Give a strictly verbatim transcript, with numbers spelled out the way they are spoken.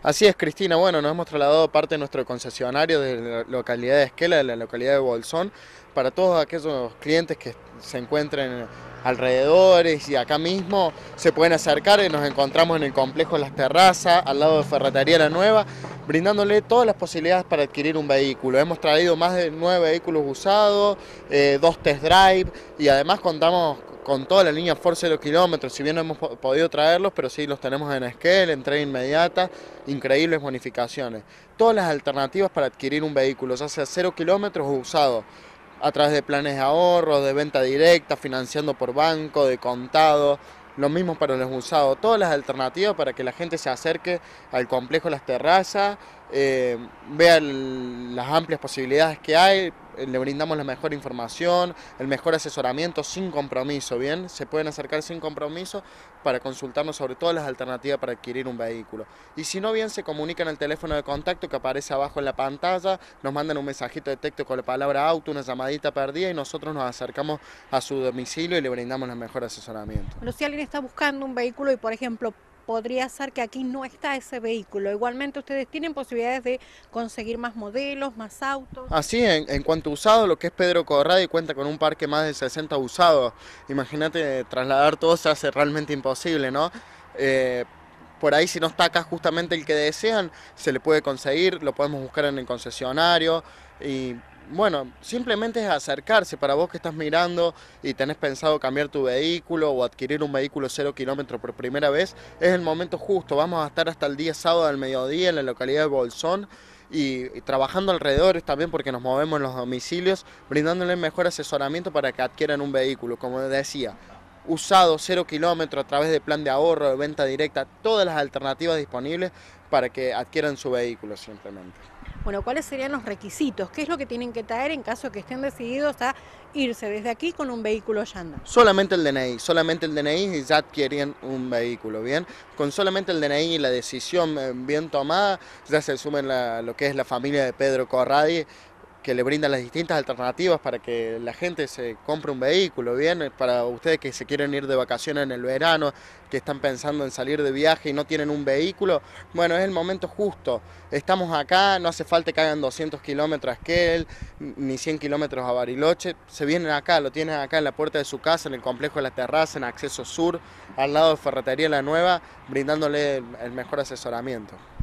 Así es, Cristina. Bueno, nos hemos trasladado parte de nuestro concesionario de la localidad de Esquela, de la localidad de Bolsón, para todos aquellos clientes que se encuentren alrededores y acá mismo se pueden acercar y nos encontramos en el complejo Las Terrazas, al lado de Ferretería La Nueva, brindándole todas las posibilidades para adquirir un vehículo. Hemos traído más de nueve vehículos usados, eh, dos test drive y además contamos con toda la línea Ford cero kilómetros, si bien no hemos podido traerlos, pero sí los tenemos en Esquel, entrega inmediata, increíbles bonificaciones. Todas las alternativas para adquirir un vehículo, ya sea cero kilómetros o usado, a través de planes de ahorro, de venta directa, financiando por banco, de contado, lo mismo para los usados, todas las alternativas para que la gente se acerque al complejo Las Terrazas, eh, vea el, las amplias posibilidades que hay, le brindamos la mejor información, el mejor asesoramiento sin compromiso, ¿bien? Se pueden acercar sin compromiso para consultarnos sobre todas las alternativas para adquirir un vehículo. Y si no, bien, se comunican al teléfono de contacto que aparece abajo en la pantalla, nos mandan un mensajito de texto con la palabra auto, una llamadita perdida y nosotros nos acercamos a su domicilio y le brindamos el mejor asesoramiento. Bueno, si alguien está buscando un vehículo y, por ejemplo, podría ser que aquí no está ese vehículo, igualmente ustedes tienen posibilidades de conseguir más modelos, más autos. Así, en, en cuanto a usado, lo que es Pedro Corradi cuenta con un parque más de sesenta usados. Imagínate, trasladar todo se hace realmente imposible, ¿no? Eh, por ahí, si no está acá justamente el que desean, se le puede conseguir, lo podemos buscar en el concesionario y bueno, simplemente es acercarse. Para vos que estás mirando y tenés pensado cambiar tu vehículo o adquirir un vehículo cero kilómetros por primera vez, es el momento justo. Vamos a estar hasta el día sábado al mediodía en la localidad de Bolsón y, y trabajando alrededor también porque nos movemos en los domicilios, brindándole el mejor asesoramiento para que adquieran un vehículo, como decía, usado, cero kilómetros, a través de plan de ahorro, de venta directa, todas las alternativas disponibles para que adquieran su vehículo simplemente. Bueno, ¿cuáles serían los requisitos? ¿Qué es lo que tienen que traer en caso que estén decididos a irse desde aquí con un vehículo Yanda? Solamente el D N I, solamente el D N I y ya adquieren un vehículo, ¿bien? Con solamente el D N I y la decisión eh, bien tomada, ya se sumen la, lo que es la familia de Pedro Corradi, que le brindan las distintas alternativas para que la gente se compre un vehículo, ¿bien? Para ustedes que se quieren ir de vacaciones en el verano, que están pensando en salir de viaje y no tienen un vehículo, bueno, es el momento justo. Estamos acá, no hace falta que hagan doscientos kilómetros a Esquel, ni cien kilómetros a Bariloche, se vienen acá, lo tienen acá en la puerta de su casa, en el complejo de La Terraza, en acceso sur, al lado de Ferretería La Nueva, brindándole el mejor asesoramiento.